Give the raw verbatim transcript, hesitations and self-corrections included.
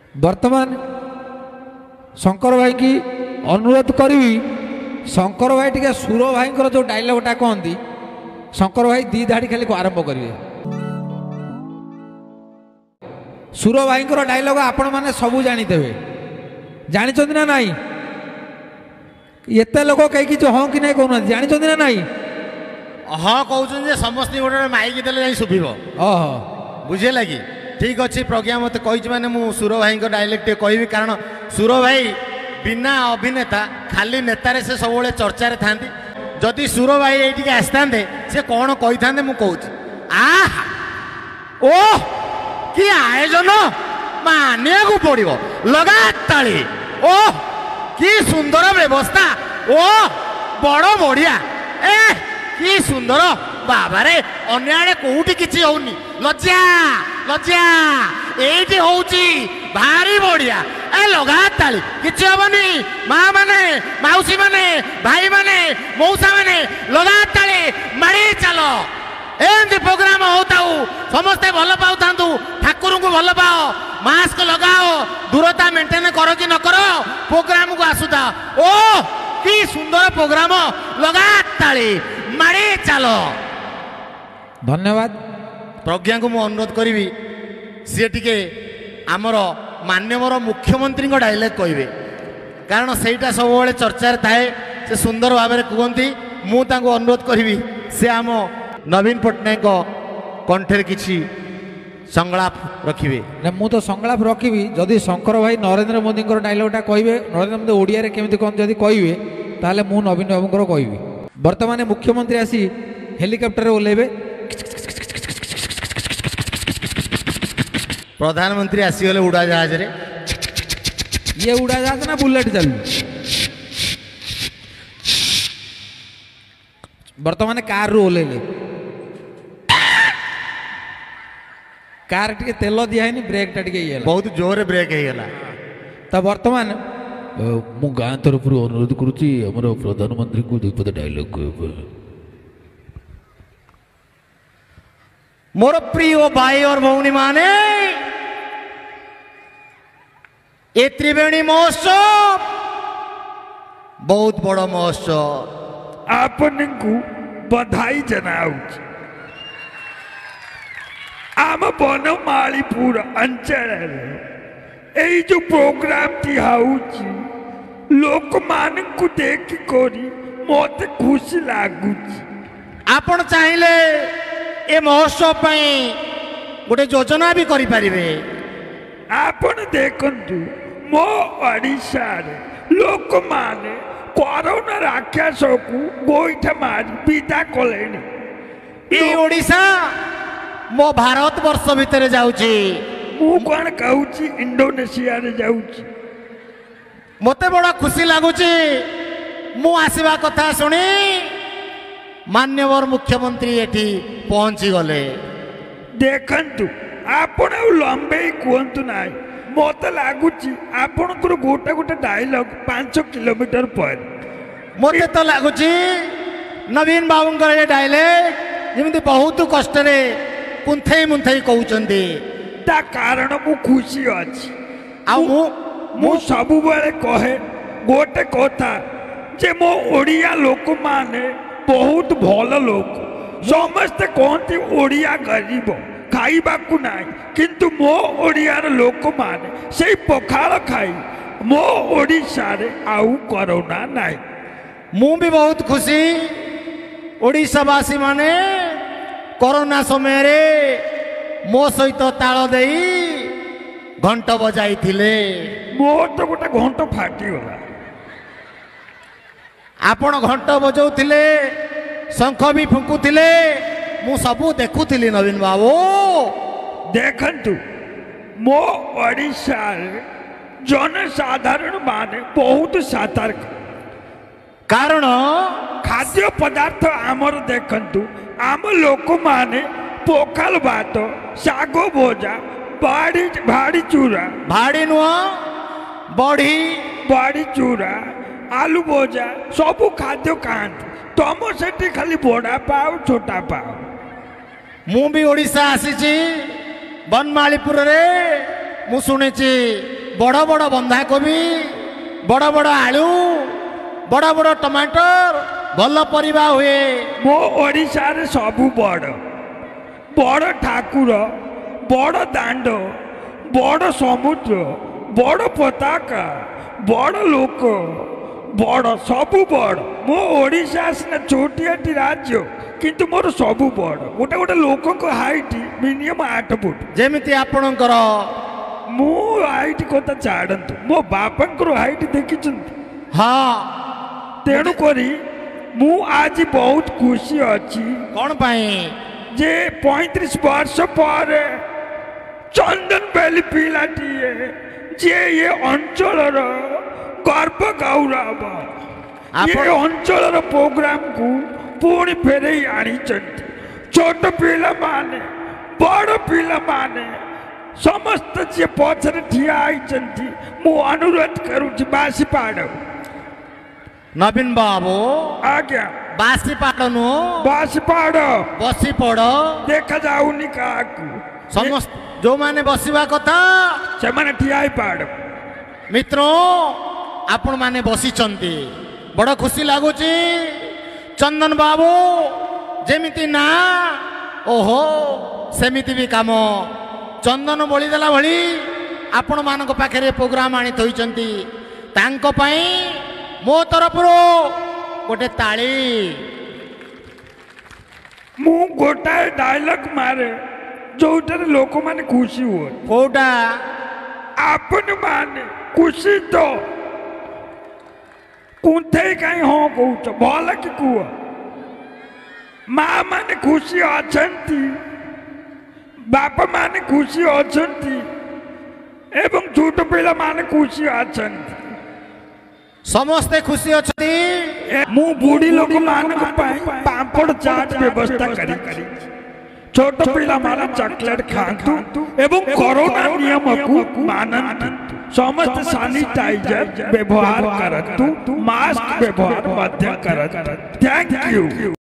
वर्तमान शंकर भाई की अनुरोध करी शंकर भाई टे सुर भाई जो डायलॉगटा कहती शंकर भाई दी धाड़ी खाली आरंभ करेंगे। सुर भाई डायलॉग आपण मैंने सबू जानीते जानी ना नाई एते लोक कहीं किसी हाँ कि नहीं कहना जानी ना नाई हाँ कहते समस्त गोटे माइक देले शुभ बुझे लगी ठीक अच्छे प्रज्ञा मत कही मैंने मु सुर भाई डायलेक्ट कहि कारण सुर भाई बिना अभिनेता खाली नेतारे से सब चर्चा था जदि सुर भाई ये आसता से कौन कही था मुझे आह ओ कि आयोजन मानिया को पड़ो लगा ताली ओ कि सुंदर व्यवस्था ओ बड़ बढ़िया ए कि सुंदर बाबा रे अन्य आड़े कोठी किछि होउनी लज्जा लज्जा एठी होउची भारी बढ़िया ए लगा ताली किछि होबनी मां माने मौसी माने भाई माने मौसा माने लगा ताली मारी चलो एंती प्रोग्राम होताऊ समस्ते भल पाउथांतु ठाकुर को भल पाओ मास्क लगाओ दूरता मेंटेन करो कि न करो प्रोग्राम को आसुता ओ कि सुंदर प्रोग्राम लगा ताली मारी चलो। धन्यवाद। प्रज्ञा को मुझे अनुरोध करी सी टे आमर माननीय मुख्यमंत्री डायलॉग कहे कारण सेटा सब चर्चा थाए से सुंदर भाव में कहती मुझे अनुरोध करी से आम नवीन पट्टनायक कंठे किसी संगलाप रखिए ना मु तो संगलाप रखी जदि शंकर भाई नरेंद्र मोदी डायलॉगटा कहे नरेंद्र मोदी ओडिया रे केमिति कहते जदि कहे ताले मु नवीन बाबू कहि वर्तमान मुख्यमंत्री आसी हेलिकॉप्टर ओल्लेबे प्रधानमंत्री आसीगले उड़ा जहाज रे ये उड़ा जहाज ना बुलेट चलू वर्तमान कार रू ओल्लेले कार टे तेल दिखाई ब्रेक टा टे बहुत जोर ब्रेक होगा तो वर्तमान मु गाँ तरफ अनुरोध करुच्ची आमर प्रधानमंत्री को दुपद डायलॉग मोर प्रिय भाई और भौणी माने ये त्रिवेणी महोत्सव बहुत बड़ महोत्सव आपन को बधाई जनाऊ आम बनमालीपुर अंचल यही जो प्रोग्राम टी हाउची लोक मान को देख करी मत खुशी लागुची आपण चाहिले ए महोत्सव पई गोटे योजना भी करि परिबे आपण देखंतु मो ओडिशा रे लोक माने कोरोना राक्षस को गोइठा मारी विदा कलेनी ए ओडिशा मो भारत वर्ष भितर जाउची मु कौन कहूची इंडोनेशिया रे जाउची मते बड़ा खुशी लगुची मु आसीबा कथा सुनी मान्यवर मुख्यमंत्री एठी पहुंची गले देखंतु आपण लंबे कहतु ना मत लगुची आपण गोटे गोटे डायलॉग पांच किलोमीटर पर मते तो लगुची नवीन बाबू डायलॉग जमी बहुत कष्ट कुंथई मुंथई कहते ता कारण मु खुशी अच्छी मु मु सब बेले कहे गोटे कथा जे मो ओडिया लोक माने बहुत भल लोक समस्ते कहती ओडिया गरीब खाइबा को नाई किंतु मो ओडियार लोक माने से पखाल खाई मो ओडिशा रे आउ कोरोना नाई मु भी बहुत खुशी ओडिशावासी माने कोरोना समय रे मो सहित ताल देई घंट बजाई थिले मो तो गोटे घंट फाटी गला आपण घंट बजाउथिले शंख भी फुंकुथिले मु सबू देखुथिली नवीन बाबू देखंतु मो ओडिशा रे जनसाधारण माने बहुत सतर्क कारण खाद्य पदार्थ आमर देखंतु आम लोक माने पोखल भात शाग भोजा बाड़ी भाड़ी चूरा भाड़ी नुह बड़ी बाड़ी चूरा आलू भोजा सबू खाद्य खाते तुम से खाली बड़ा पाओ छोटा पाओ मु भी ओडिशा आसी बनमालीपुर रे मु शुणी बड़ बड़ बंधाकोबी बड़ बड़ आलू बड़ बड़ टमाटर भल परिबा हुए मो ओडिशा रे सबु बड़ बड़ ठाकुर बड़ दांड बड़ समुद्र बड़ पताका बड़ लोक बड़ सबु बड़ मो ओडिशा सिना छोटियाटी राज्य किंतु मोर सबु बड़ गोटे गोटे लोक हाइट मिनिमम आठ फुट जेमिति आपणकर मो हाइट कथा छाड़तु मो बापा हाइट देखी हाँ तेणु करी मु आज बहुत खुशी अच्छी कौन पाई जे पैंतीस वर्ष पर चंदन बेली पिलाटीए जे ये अंचल गर्व गौरव ये अंचल प्रोग्राम को पुणी फेरे आनी छोट पिला माने बड़ पिला माने समस्त जे पछरे ठिया आइचंती मु अनुरोध करूची बासी पाड़ नवीन बाबू आज्ञा बासी पाड़ नु बासी पाड़ बसी पड़ देखा जाऊनी काकू समस्त जो माने बसिबा कथा से माने ठिया पाड़ मित्रों आपण माने बसी चंती बड़ खुशी लागुची चंदन बाबू जेमिति ना ओहो सेमिति भी काम चंदन बोली देला भली आपण मानक पाखरे प्रोग्राम आनी थोइचंती तांको पई मो तरफरो गोटे ताली मु गोटाए डायलॉग मारे जोटारे लोक माने खुशी हो कोटा आपण माने खुशी तो कुंथे कहीं हो कहूच भल कि कुह माँ माने खुशी अछंती बापा माने खुशी अछंती एवं छोट पिला माने खुशी अछंती समस्ते खुशी अछती मु बूढ़ी लोक मानक पापड़ चाट व्यवस्था करी छोट पिला माने चॉकलेट खातु एवं कोरोना नियम को मानन्तु समस्त सैनिटाइजर व्यवहार करतु मास्क व्यवहार मध्य करतु थैंक यू।